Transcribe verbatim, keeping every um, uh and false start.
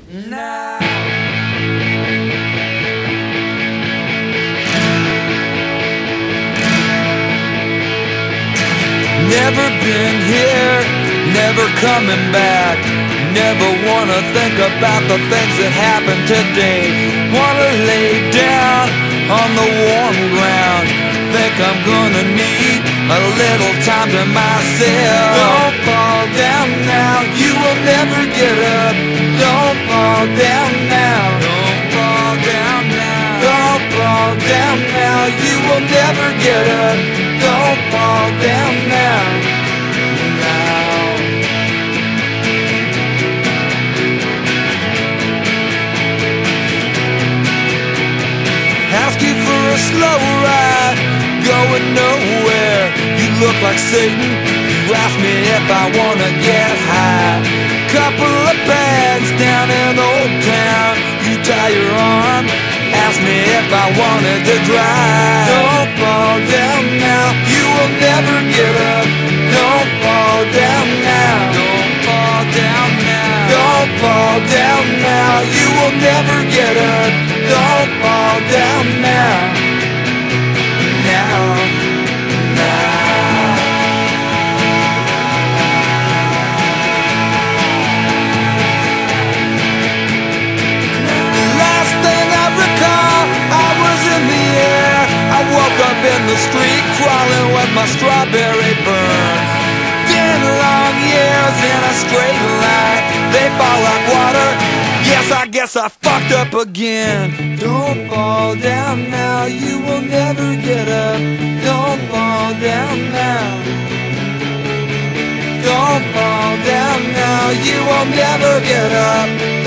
now. Never been here, never coming back. Never wanna think about the things that happened today. Wanna lay down on the warm ground. Think I'm gonna need a little time to myself. Don't fall down now, you will never get up. Don't fall down now. Don't fall down now. Don't fall down now, you will never get up. Don't fall down now. Now. Asking for a slow ride, going nowhere. You look like Satan. You ask me if I wanna get high. Couple of bags down in Old Town. You tie your arm, ask me if I wanted to drive. Don't fall down now, you will never get up. Don't fall down now. Don't fall down now. Don't fall down now, you will never get up. Don't fall down now. Now. Now. Last thing I recall, I was in the air. I woke up in the street, crawling with my strawberry burns. Ten long years in a straight line, they fall like water. Yes, I guess I fucked up again. Don't fall down now, you will never get up. Don't fall down now. Don't fall down now, you will never get up.